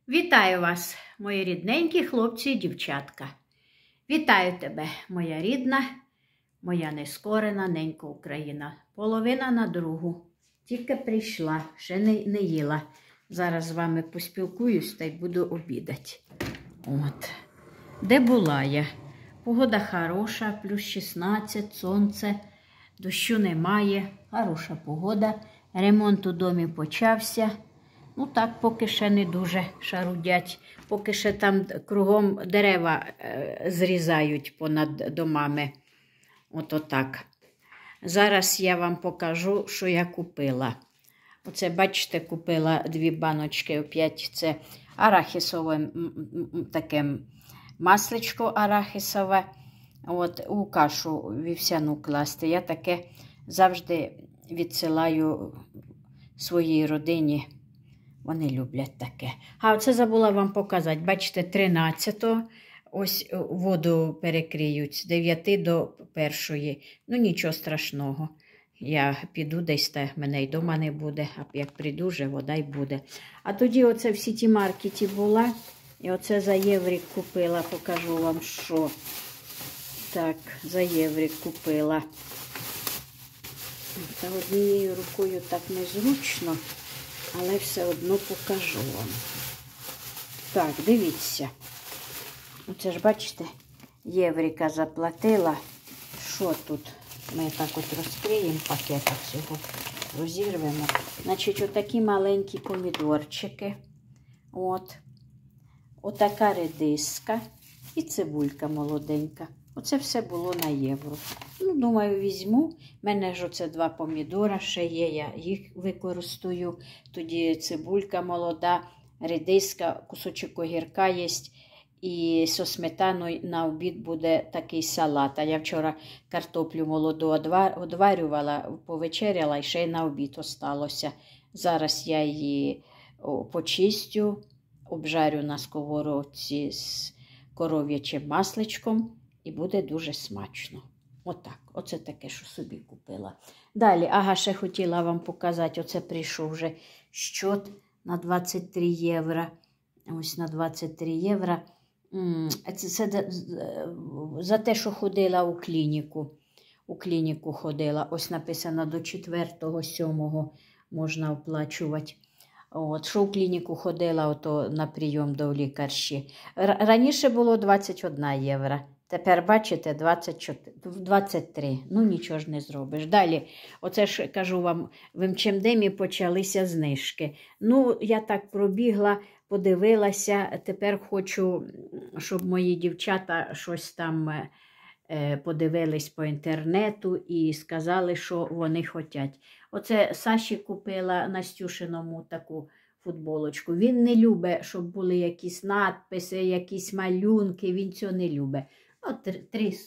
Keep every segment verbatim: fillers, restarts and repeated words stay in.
Вітаю вас, мої рідненькі хлопці і дівчатка. Вітаю тебе, моя рідна, моя нескорена ненька Україна. Половина на другу. Тільки прийшла, ще не, не їла. Зараз з вами поспілкуюсь та й буду обідати. От. Де була я? Погода хороша, плюс шістнадцять, сонце, дощу немає, хороша погода. Ремонт у домі почався. Ну так, поки ще не дуже шарудять, поки ще там кругом дерева е, зрізають понад домами. Ото так. Зараз я вам покажу, що я купила. Оце, бачите, купила дві баночки, опять це арахісове таке масличко арахісове. От, у кашу вівсяну класти. Я таке завжди відсилаю своїй родині. Вони люблять таке. А оце забула вам показати. Бачите, тринадцятого ось воду перекриють з дев'яти до першої. Ну, нічого страшного. Я піду десь, та мене й дома не буде. А як прийду, вже вода й буде. А тоді оце в сіті-маркеті була. І оце за єврик купила. Покажу вам, що. Так, за єврик купила. Та однією рукою так незручно. Але все одно покажу вам. Так, дивіться. Оце ж, бачите, єврика заплатила. Що тут? Ми так от розкриємо пакетик, цього розірвемо. Значить, отакі маленькі помідорчики. От. Отака редиска і цибулька молоденька. Оце все було на євро. Ну, думаю, візьму. У мене ж оце два помідора ще є, я їх використаю. Тоді цибулька молода, редиска, кусочок огірка є. І зі сметаною на обід буде такий салат. А я вчора картоплю молоду одварювала, повечеряла і ще й на обід осталося. Зараз я її почистю, обжарю на сковородці з коров'ячим масличком. І буде дуже смачно. Отак. Оце таке, що собі купила. Далі, ага, ще хотіла вам показати. Оце прийшов вже щот на двадцять три євро. Ось на двадцять три євро. Це, це за те, що ходила у клініку. У клініку ходила. Ось написано до четвертого сьомого можна оплачувати. От, що в клініку ходила ото на прийом до лікарші. Раніше було двадцять одне євро. Тепер, бачите, двадцять чотири, двадцять три. Ну, нічого ж не зробиш. Далі, оце ж, кажу вам, в ем че ем де почалися знижки. Ну, я так пробігла, подивилася. Тепер хочу, щоб мої дівчата щось там е, подивились по інтернету і сказали, що вони хочуть. Оце Саші купила Настюшиному таку футболочку. Він не любить, щоб були якісь надписи, якісь малюнки. Він цього не любить. От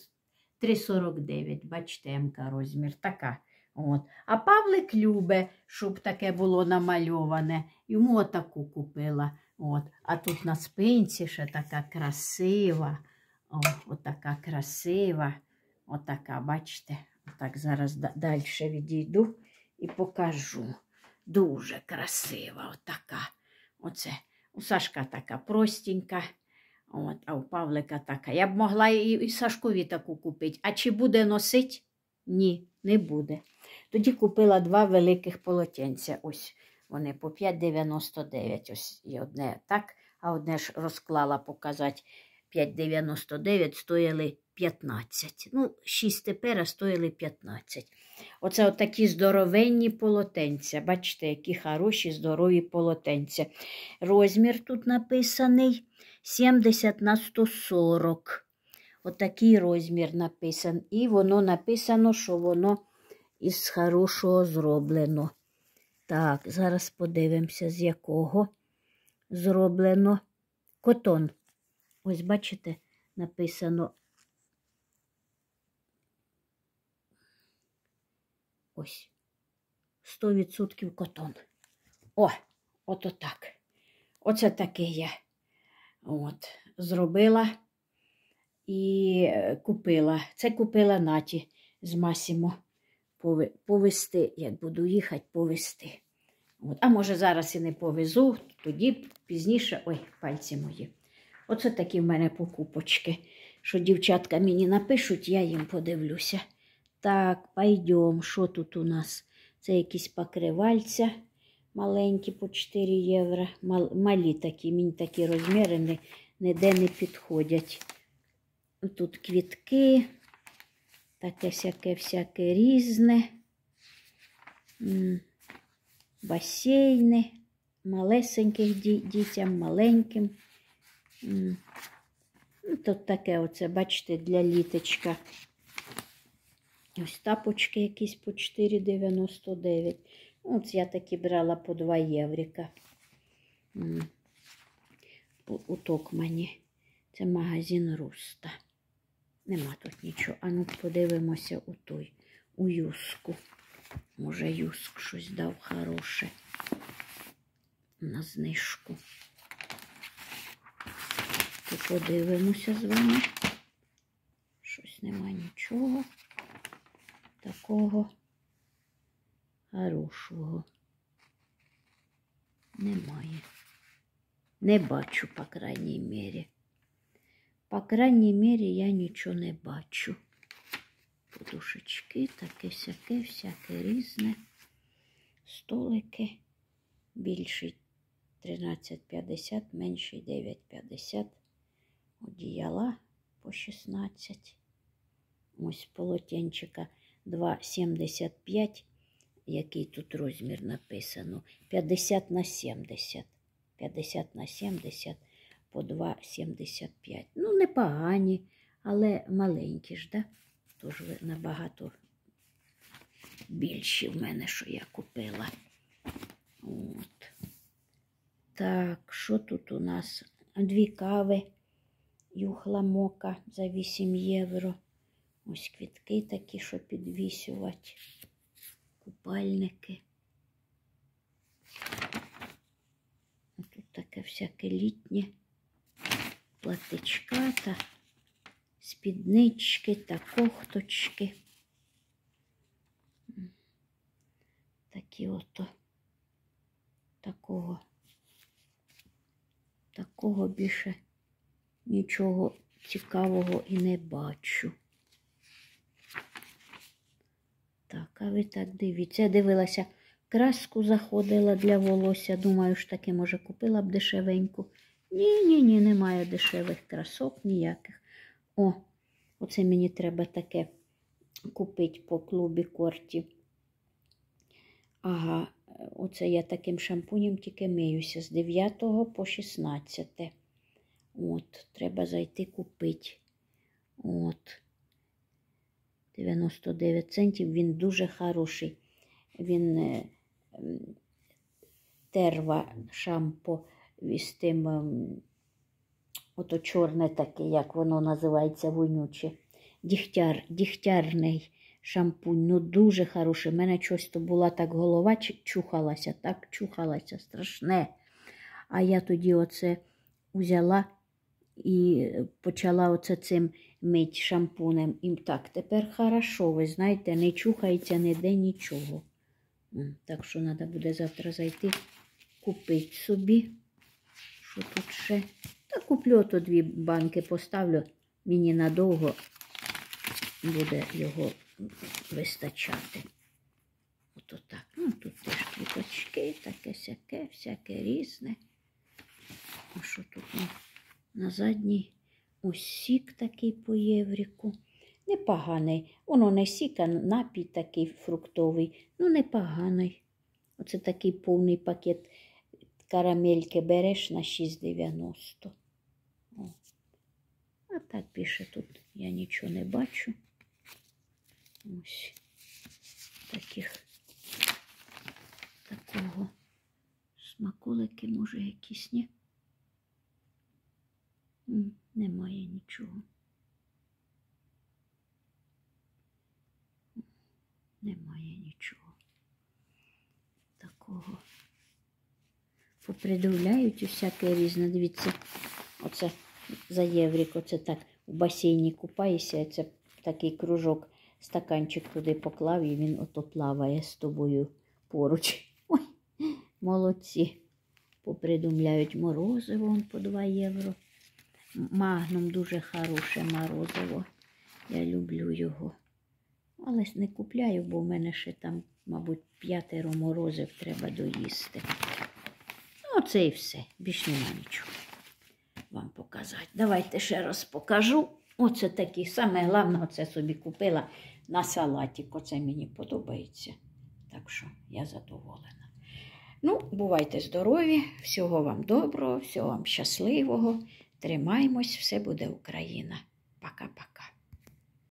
три сорок дев'ять, бачите, М-ка розмір, така. От. А Павлик любить, щоб таке було намальоване. Йому отаку купила. От. А тут на спинці ще така красива. О, отака красива. Отака, бачите. Отак зараз далі відійду і покажу. Дуже красива отака. Оце. У Сашка така простенька. От, а у Павлика така. Я б могла і, і Сашкові таку купити. А чи буде носити? Ні, не буде. Тоді купила два великих полотенця. Ось вони по п'ять дев'яносто дев'ять. Ось і одне так, а одне ж розклала показати. п'ять дев'яносто дев'ять стоїли п'ятнадцять. Ну, шість тепер, а стоїли п'ятнадцять. Оце отакі здоровенні полотенця. Бачите, які хороші, здорові полотенця. Розмір тут написаний сімдесят на сто сорок. Отакий розмір написан. І воно написано, що воно із хорошого зроблено. Так, зараз подивимося, з якого зроблено. Котон. Ось, бачите, написано. Ось. сто відсотків котон. О, ото так. Оце таке я. От, зробила і купила. Це купила Наті з Масімо повести, як буду їхати, повести. От. А може зараз і не повезу, тоді пізніше, ой, пальці мої. Оце такі в мене покупочки, що дівчатка мені напишуть, я їм подивлюся. Так, пойдем, що тут у нас? Це якісь покривальця маленькі по чотири євро. Малі такі, мені такі розміри ніде не підходять. Тут квітки, таке всяке, всяке різне. Басейни, малесеньких дітям, маленьким. Тут таке оце, бачите, для літочка. Ось тапочки якісь по чотири дев'яносто дев'ять. Ось я такі брала по два єврика. У Токмані. Це магазин Руста. Нема тут нічого. А ну подивимося у той, у Юску. Може, Юск щось дав хороше на знижку. То подивимося з вами. Щось нема нічого такого хорошого. Немає. Не бачу, по крайній мірі. По крайній мірі я нічого не бачу. Подушечки, таке-сяке, всяке різне. Столики. Більший тринадцять п'ятдесят, менший дев'ять п'ятдесят. Одіяла по шістнадцять. Ось полотенчика два сімдесят п'ять. Який тут розмір написано? п'ятдесят на сімдесят. п'ятдесят на сімдесят по два сімдесят п'ять. Ну, непогані, але маленькі ж, да? Тож набагато більші в мене, що я купила. От. Так, що тут у нас? Дві кави. Юхла мока за вісім євро. Ось квітки такі, що підвісювати. Купальники. Тут таке всяке літнє. Платичка та спіднички та кохточки. Такі ото. Такого. Такого більше нічого цікавого і не бачу. Так, а ви так дивіться. Я дивилася, краску заходила для волосся. Думаю, ж таки, може, купила б дешевеньку. Ні-ні-ні, немає дешевих красок ніяких. О, оце мені треба таке купити по клубі Корті. Ага, оце я таким шампунем тільки миюся з дев'ятого по шістнадцяте. От, треба зайти купити. От. дев'яносто дев'ять центів, він дуже хороший. Він е, терва шампо з тим, е, ото чорне таке, як воно називається, вонюче. Дігтяр, дігтярний шампунь, ну дуже хороший. У мене щось то була так голова чухалася, так чухалася, страшне. А я тоді оце взяла і почала оце цим мить шампунем. І так, тепер хорошо, ви знаєте, не чухається ніде нічого. Так що треба буде завтра зайти, купити собі. Що тут ще? Та куплю ото дві банки, поставлю. Мені надовго буде його вистачати. Ото так. Ну, тут теж квіточки, таке-сяке, всяке різне. А що тут на, на задній? Ось сік такий по євріку. Непоганий. Воно не сік, а напій такий фруктовий. Ну, непоганий. Оце такий повний пакет карамельки береш на шість дев'яносто. А так більше тут я нічого не бачу. Ось таких, такого смаколики, може, якісь, ні? Немає нічого. Немає нічого такого. Попридивляють усяке різне. Дивіться, оце за єврик, оце так в басейні купаєшся, це такий кружок, стаканчик туди поклав і він ото плаває з тобою поруч. Ой, молодці. Попридумляють морозиво он по два євро. Магнум дуже хороше морозиво. Я люблю його. Але не купляю, бо в мене ще там, мабуть, п'ятеро морозив треба доїсти. Ну, оце і все. Більш нема нічого вам показати. Давайте ще раз покажу. Оце такі, саме головне, оце собі купила на салатик. Оце мені подобається. Так що я задоволена. Ну, бувайте здорові, всього вам доброго, всього вам щасливого. Тримаймось, все буде Україна. Пока-пока.